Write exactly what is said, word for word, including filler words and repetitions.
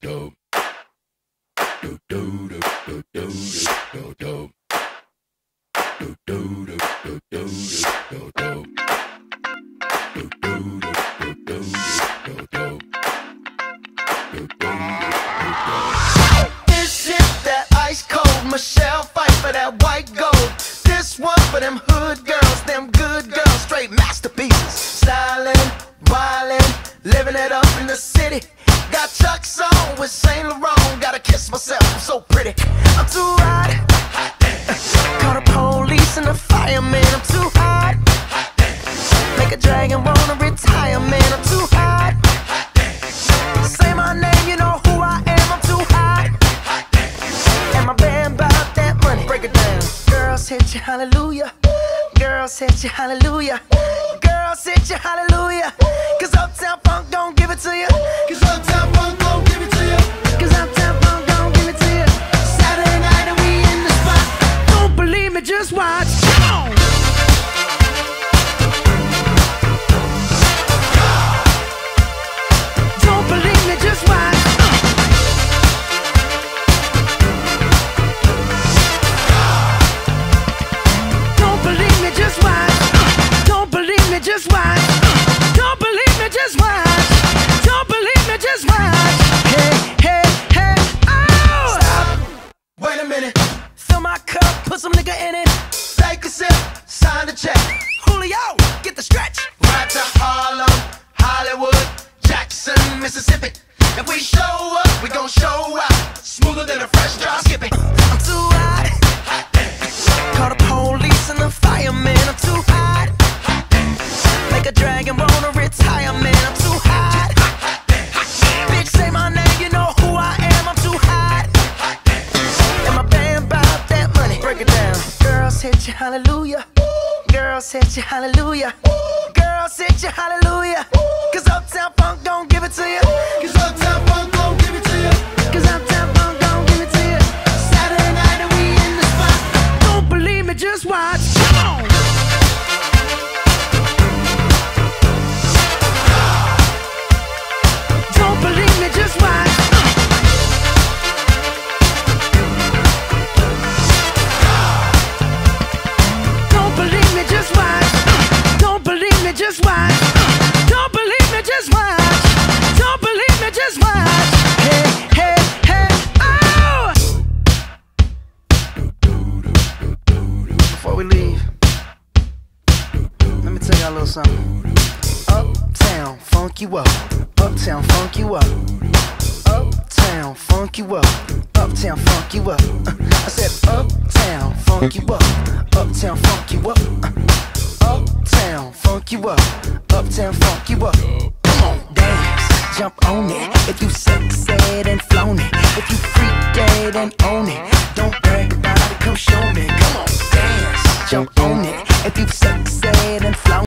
do do do do do do do do do do do do do do do. This is that ice cold Michelle fight for that white gold. This one for them hood girls, them good girls, straight masterpieces. Stylin', wildin', living it up in the city. Got Chuck's on with Saint Laurent. Gotta kiss myself, I'm so pretty. I'm too hot. Call the police and the fireman. I'm too hot. Make a dragon wanna retire, man. I'm too hot. Say my name, you know who I am. I'm too hot. And my band bout that money. Break it down. Girls hit you, hallelujah. Girls hit you, hallelujah. Girls hit you, hallelujah. Cause Uptown Funk don't give it to you. Cause Uptown Funk don't give it to you. Cause Uptown Funk don't give it to you. Saturday night and we in the spot. Don't believe me, just watch. Come on. Don't believe me, just watch. Don't believe me, just watch. Don't believe me, just watch. Don't believe me, just watch. Don't believe me, just watch. Hey, hey, hey, oh! Stop. Wait a minute. Fill my cup, put some nigga in it. Take a sip, sign the check. Julio, get the stretch. Right to Harlem, Hollywood, Jackson, Mississippi. If we show up, we gon' show out. Smoother than a fresh drop skipping. I'm too hot. Call the police and the fireman. I'm too hot. Make a dragon wanna retire, man. I'm too hot. Bitch, say my name, you know who I am. I'm too hot. And my band bout that money. Break it down. Girls hit you, hallelujah. Girls hit you, hallelujah. Girls hit you, hallelujah. Cause Uptown Funk don't give it to you. Cause Uptown Funk don't give it to you. Cause Uptown Funk don't give it to you. Saturday night and we in the spot. Don't believe me, just watch. Come on. Don't believe me, just watch. Don't believe me, just watch. Don't believe me, just watch. Don't believe me, just watch. Don't believe me, just watch. Hey, hey, hey, oh! Before we leave, let me tell y'all a little something. Uptown, funk you up. Uptown, funk you up. Uptown, funk you up. Uptown, funk you up. I said uptown, funk you up. Uptown, funk you up. Uptown, funk you up. Uptown, funk you up. Come on, dance, jump on it. If you sexed and flown it, if you freak dead and own it, don't brag about it, come show me. Come on, dance, jump on it. If you sexed and flown it.